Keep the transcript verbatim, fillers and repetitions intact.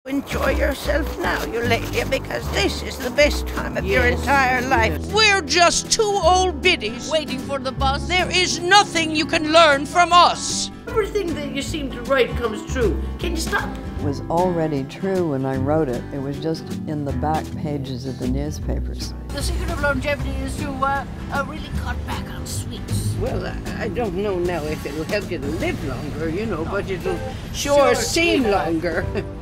Enjoy yourself now, Eulalia, because this is the best time of Yes, your entire life. yes. We're just two old biddies waiting for the bus. There is nothing you can learn from us. Everything that you seem to write comes true. Can you stop? It was already true when I wrote it. It was just in the back pages of the newspapers. The secret of longevity is to uh, uh, really cut back on sweets. Well, I, I don't know now if it'll help you to live longer, you know, but it'll Sure, sure seem sweetheart. longer.